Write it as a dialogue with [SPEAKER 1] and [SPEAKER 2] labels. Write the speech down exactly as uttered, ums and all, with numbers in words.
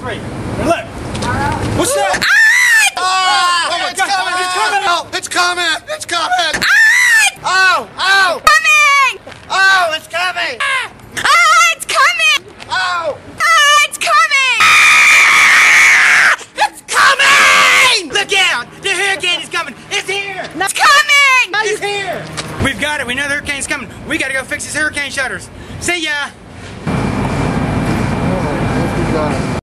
[SPEAKER 1] three. And look. What's that?
[SPEAKER 2] Ah! Oh, oh, it's coming! It's coming! Oh, it's coming! It's coming!
[SPEAKER 3] Ah!
[SPEAKER 2] Oh! Oh!
[SPEAKER 3] Coming!
[SPEAKER 2] Oh! It's coming!
[SPEAKER 3] Ah! Ah, it's coming!
[SPEAKER 2] Oh!
[SPEAKER 3] Ah, it's coming!
[SPEAKER 2] Ah! It's coming!
[SPEAKER 1] Look out! The hurricane is coming! It's here!
[SPEAKER 3] It's coming!
[SPEAKER 1] It's here! We've got it. We know the hurricane's coming. We gotta go fix these hurricane shutters. See ya!